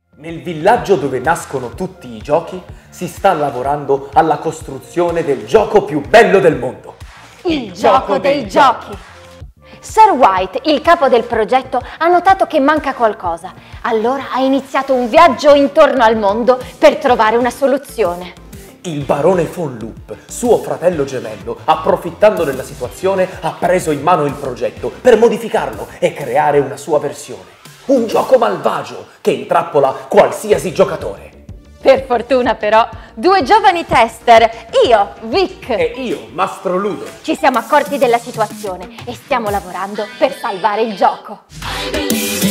Nel villaggio dove nascono tutti i giochi si sta lavorando alla costruzione del gioco più bello del mondo. Il gioco dei giochi! Sir White, il capo del progetto, ha notato che manca qualcosa. Allora ha iniziato un viaggio intorno al mondo per trovare una soluzione. Il barone Von Loop, suo fratello gemello, approfittando della situazione, ha preso in mano il progetto per modificarlo e creare una sua versione. Un gioco malvagio che intrappola qualsiasi giocatore. Per fortuna però, due giovani tester, io, Vic, E io, Mastro Ludo, ci siamo accorti della situazione e stiamo lavorando per salvare il gioco.